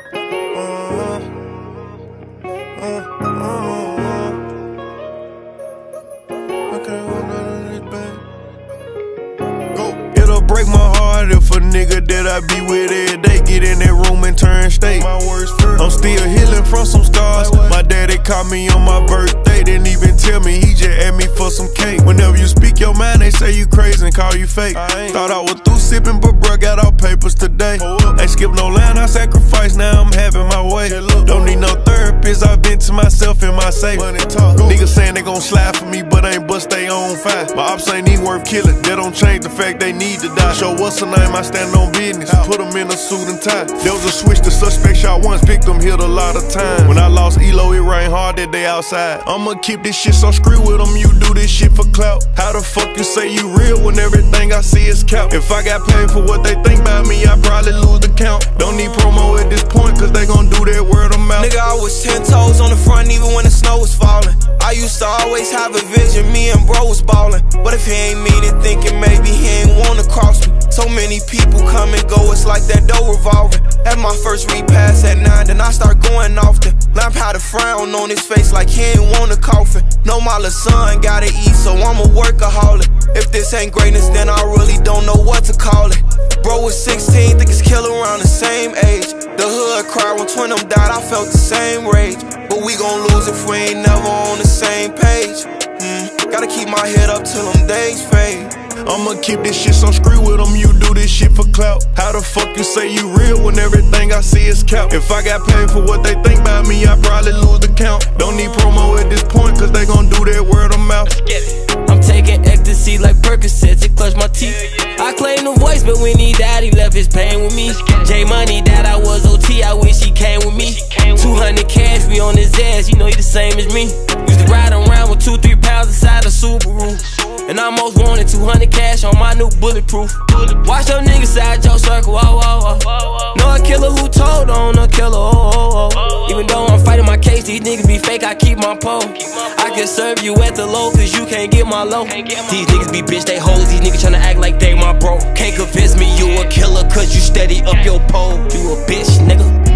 It'll break my heart if a nigga that I be with every day get in that room and turn state. I'm still healing from some scars. My daddy called me on my birthday, didn't even tell me, he just asked me for some cake. Whenever you speak your mind, they say you crazy and call you fake. Thought I was through sipping, but bruh got all papers today. Ain't skip no line, I sacrifice, now I'm having my way. Don't need no therapist, I've been to myself in my safe. Niggas saying they gon' slide for me, but ain't bust they own fight. My ops ain't even worth killing, that don't change the fact they need to die. Show what's the name, I stand on business, put them in a suit and tie. There was a switch, the suspect shot once, victim hit a lot of time. When I lost Elo, it rained hard that day outside. I'ma keep this shit so screw with them, you do this shit for clout. How the fuck you say you real when everything I see is cap? If I got paid for what they think about me, I probably lose the count. Don't need promo at this point, cause they gon' do that word of mouth. Nigga, I was 10 toes on the front even when the snow was falling. I used to always have a vision, me and bro was ballin'. But if he ain't mean it, thinking maybe he ain't wanna cross me. So many people come and go, it's like that dough revolving. At my first repass at 9, then I start going off the lamp, had a frown on his face like he ain't want a coffin. Know my little son gotta eat, so I'm a workaholic. If this ain't greatness, then I really don't know what to call it. Bro was 16, think his killer around the same age. The hood cried when twin them died, I felt the same rage. But we gon' lose if we ain't never on the same page. Gotta keep my head up till them days fade. I'ma keep this shit so screw with them, you do this shit for clout. How the fuck you say you real when everything I see is cap? If I got paid for what they think about me, I probably lose the count. Don't need promo at this point, cause they gon' do that word of mouth. I'm taking ecstasy like Percocets, it clutch my teeth. I claim the voice, but when he died, he left his pain with me. J Money died, I was OT, I wish he came with me. 200 cash, we on his ass, you know he the same as me. Used to ride around with 2-3 pounds inside a Subaru. And I almost wanted 200 cash on my new bulletproof. Watch them niggas side your circle, know a killer who told on a killer, Even though I'm fighting my case, these niggas be fake, I keep my pole. I can serve you at the low, cause you can't get my low. These niggas be bitch, they hoes, these niggas tryna act like they my bro. Can't convince me you a killer, cause you steady up your pole. You a bitch, nigga.